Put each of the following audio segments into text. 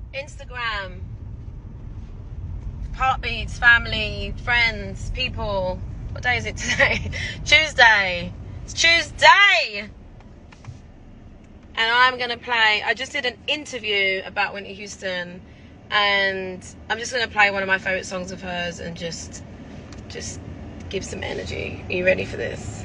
Instagram, heartbeats, family, friends, people. What day is it today? Tuesday. It's Tuesday! And I'm going to play, I just did an interview about Whitney Houston, and I'm just going to play one of my favourite songs of hers and just give some energy. Are you ready for this?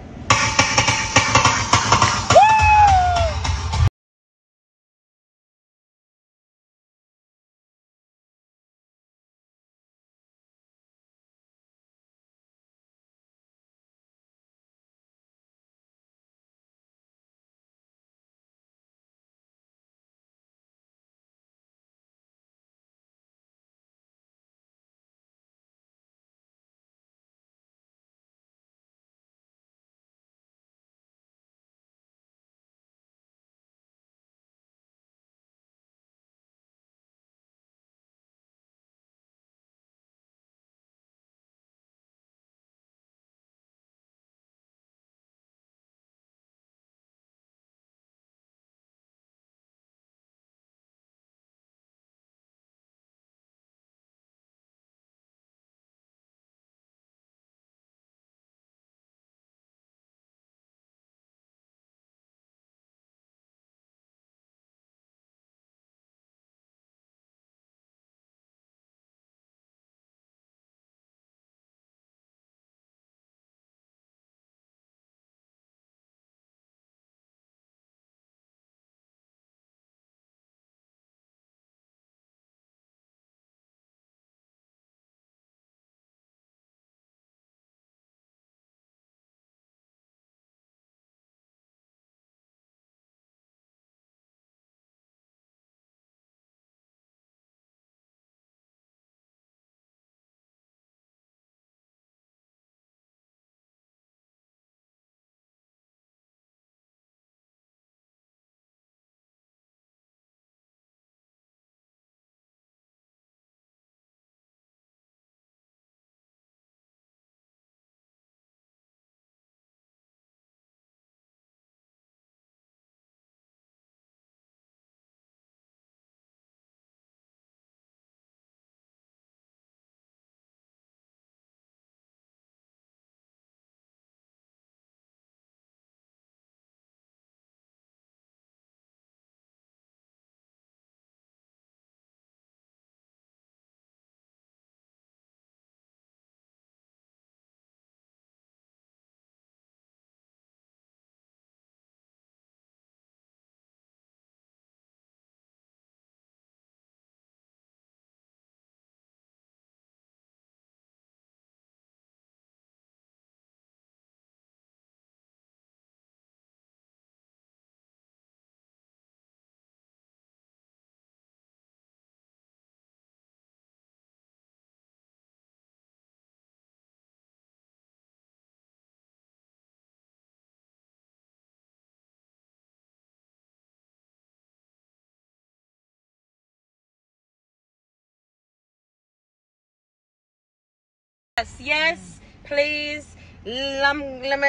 Yes, please. Let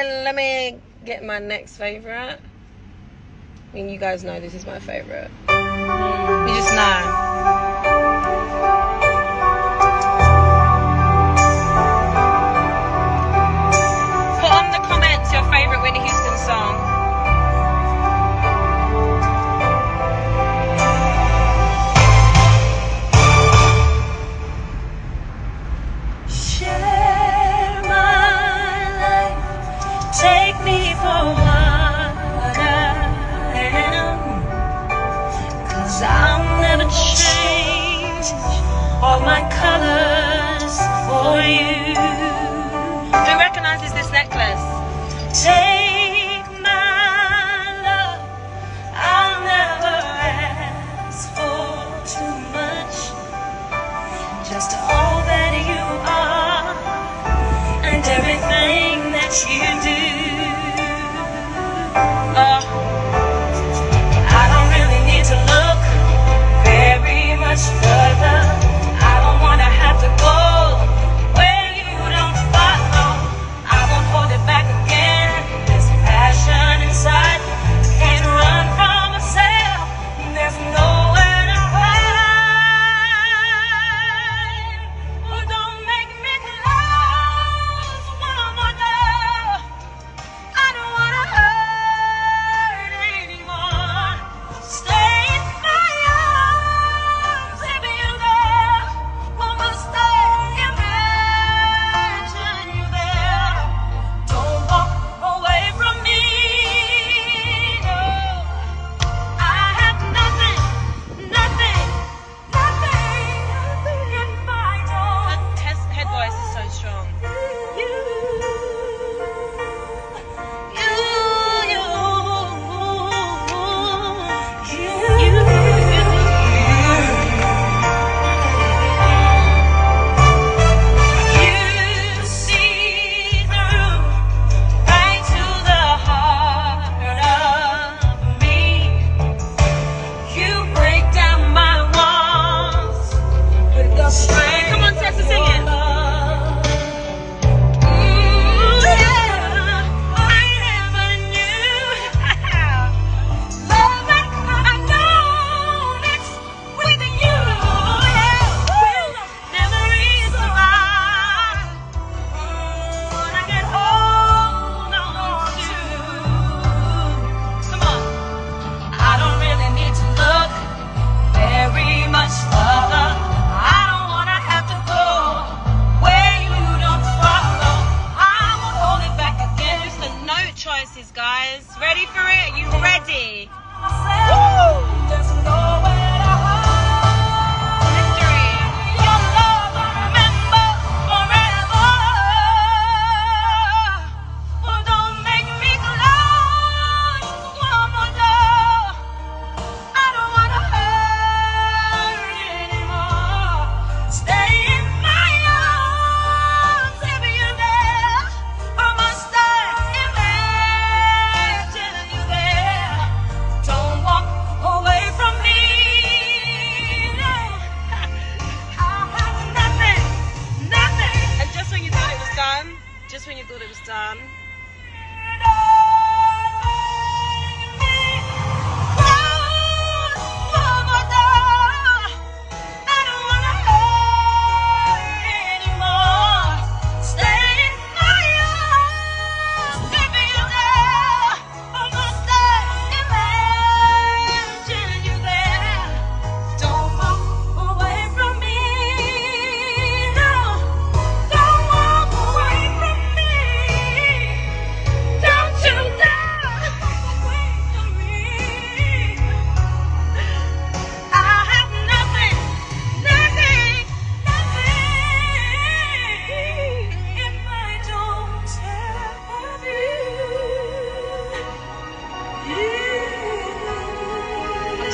me get my next favourite. I mean, you guys know this is my favourite. You just know. Put on the comments your favourite Whitney Houston song. I'll never change.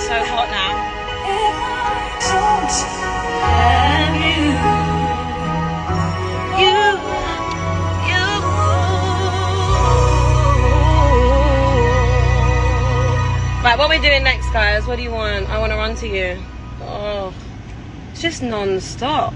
so hot now. If I don't have you. Right, what are we doing next, guys? What do you want? I want to run to you. Oh, it's just non-stop.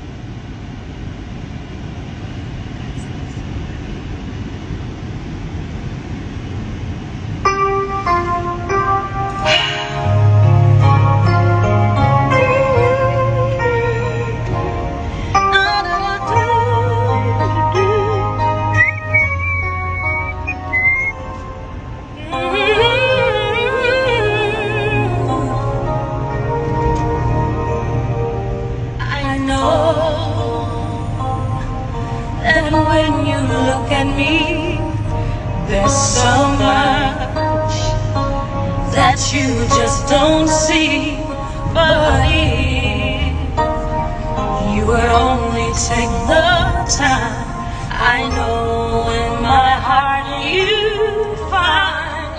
When you look at me, there's so much that you just don't see. But if you would only take the time, I know in my heart you'd find.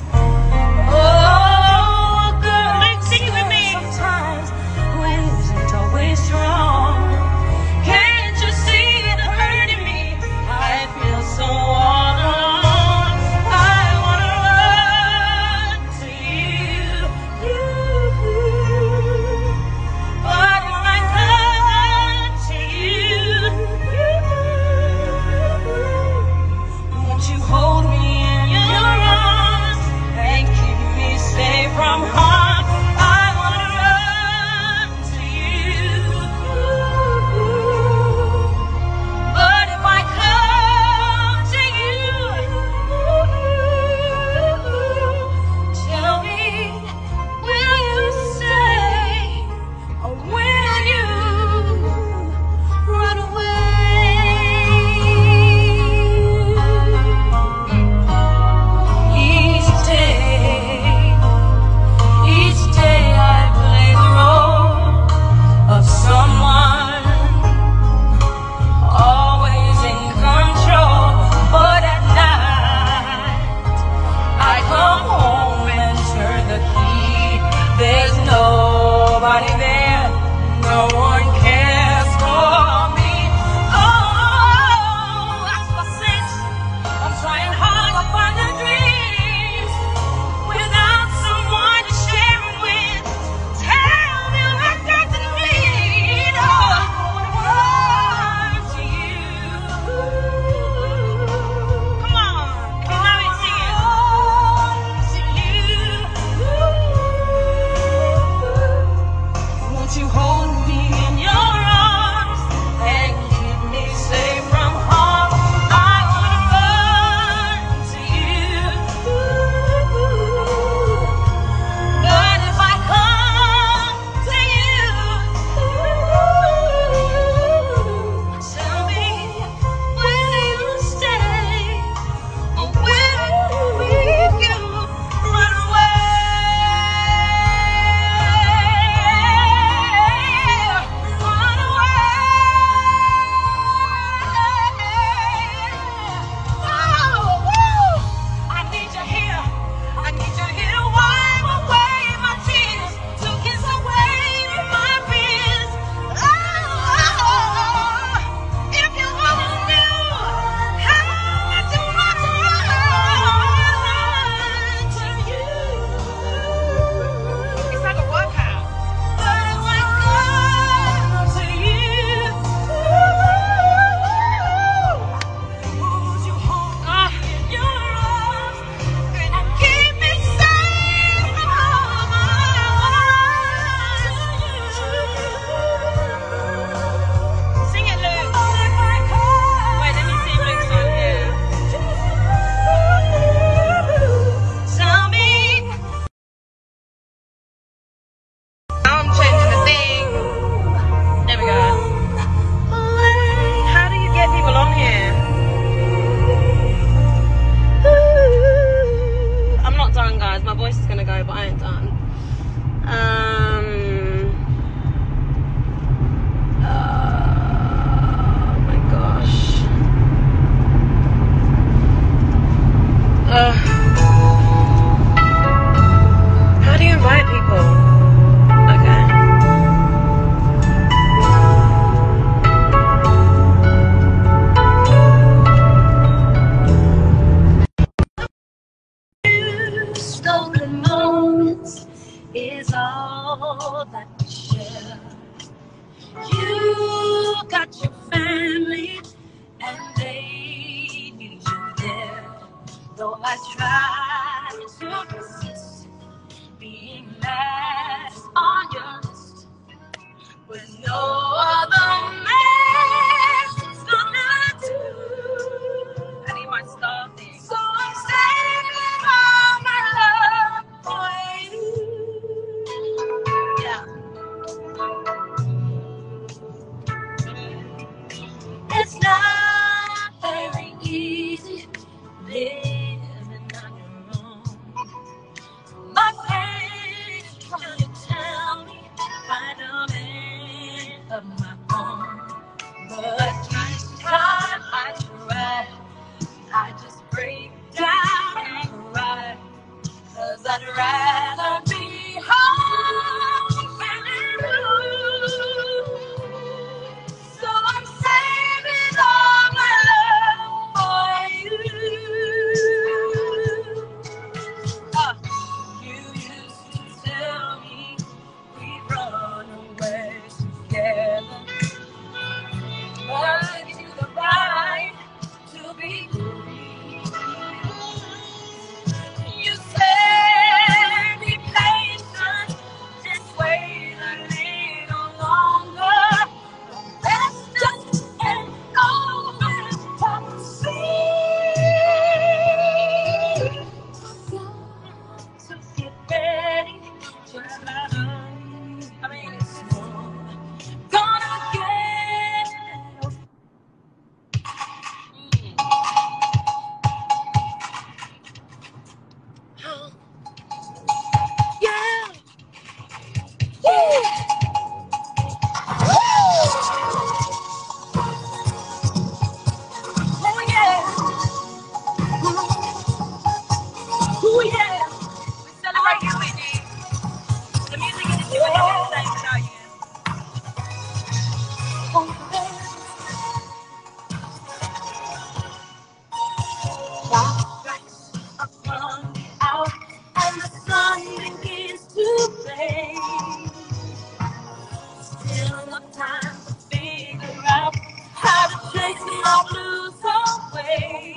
Oh, girl, sing it with me. Sometimes wins ain't always strong. So all alone, I wanna run to you, but when I come to you, won't you hold me in your arms and keep me safe from harm? I wanna run to you, but if I come you hold me in your is all that we share. You got your family, and they need you there. Though I try to resist being last on your list, with no other man's gonna do. I need my stuff there. So I'm saving all my love for you. Yeah. It's not very easy living on your own. My parents trying to tell me find a man of my own, but each time I try, I just break down and cry, 'cause I'd rather be home and blue. So I'm saving all my love for you. You used to tell me we'd run away together, but you the right to be free. You said be patient, just wait a little longer. That's just an open prophecy. So get ready, just like it's gonna get. Yeah. Woo. Oh yeah. Oh yeah. We celebrate you, Whitney. The music is doing everything without you. Strikes upon the out, and the sun begins to fade. Still enough time to figure out how to chase my blues away.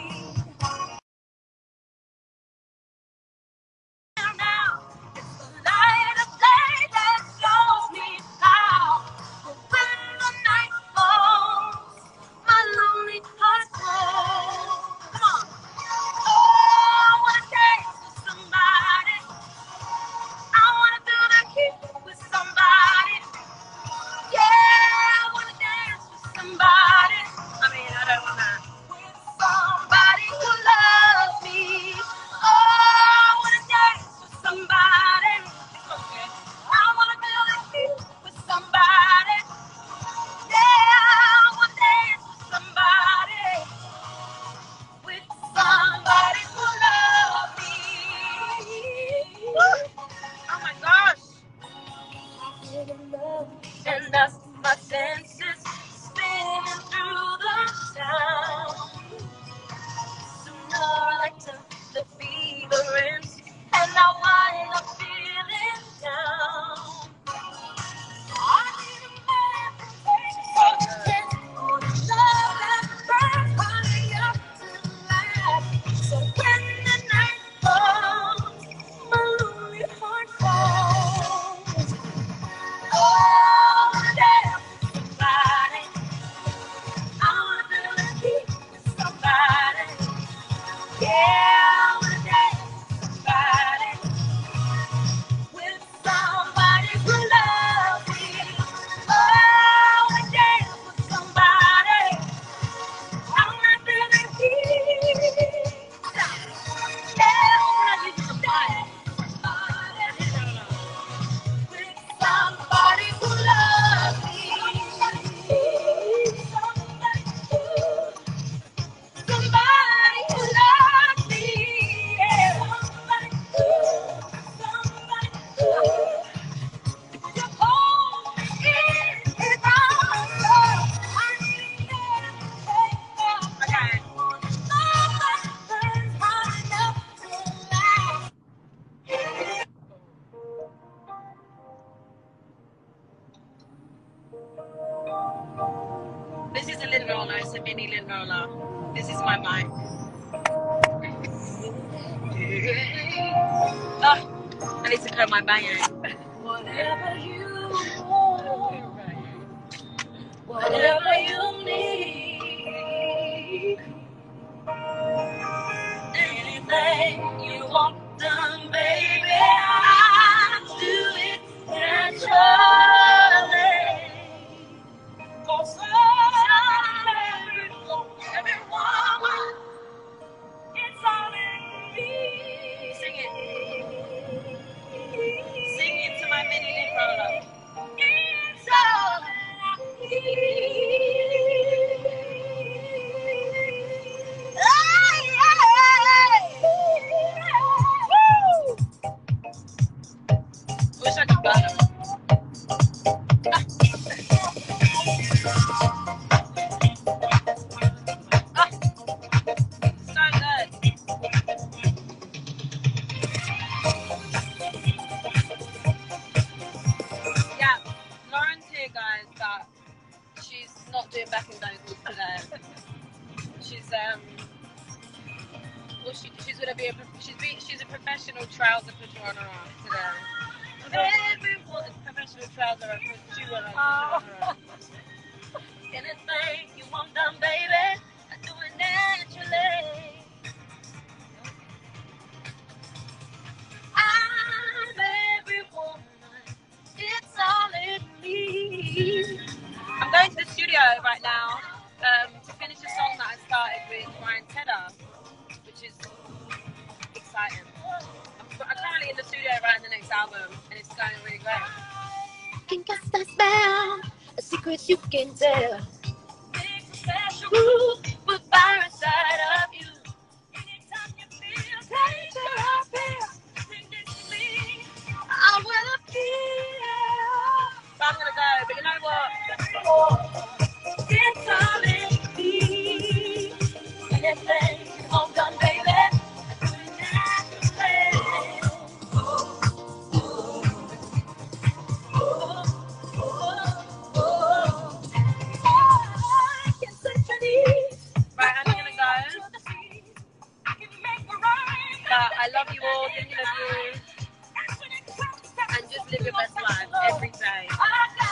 Now, it's the light of day that shows me how. But when the night falls, my lonely heart grows. Come on. Oh, I wanna dance with somebody. I wanna do the kick with somebody. Yeah, I wanna dance with somebody. I don't wanna. With somebody who loves me. Oh, I wanna dance with somebody. Okay. I wanna build a kiss with somebody. Yeah, I wanna dance with somebody. With somebody who loves me. Woo. Oh my gosh. And that's my senses spinning through the town. Sooner or later, the fever ends, and I wind up feeling down. I need a man to take on the love that burns high up tonight. So when the night falls, my lonely heart falls. Oh, I wanna dance with somebody. I wanna feel the heat with somebody. Yeah, I wanna dance with somebody. With somebody who loves me. Oh, I wanna dance with somebody. I wanna feel the heat. Yeah, I need somebody. With somebody who loves me. Somebody who loves me. Yeah. Somebody to hold me in his arms. I need to take off. Okay. Somebody burns hot enough to last. This is a lint roller, it's a mini lint roller. This is my mic. Oh, I need to curl my bang. Whatever you want, whatever you need, anything you want done, baby, I'll do it naturally. 'Cause every woman, it's all in me. Sing it. Sing it to my mini lint roller. It's all in me. Wish I could burn them. So good. Yeah, Lauren's here, guys, but she's not doing backing vocals today. She's well, she's gonna be she's a professional trouser performer today. Everyone is professional trouser performer. Anything you want done, baby, I do it naturally. I'm every woman, it's all in me. I'm going to the studio right now to finish a song that I started with Ryan Tedder, which is exciting. I'm currently in the studio writing the next album, and it's going really great. Can cast a spell, a secret you can tell. Makes a special groove with fire inside of you. Anytime you feel danger out there, think it's me. I will appear. So I'm gonna go, but you know what? It's all in me. Anything you want done, baby, I do it naturally. I can set your needs. Right, I'm gonna go. I can make the right. But I love you all, thinking of you, and just live your best life every day. I got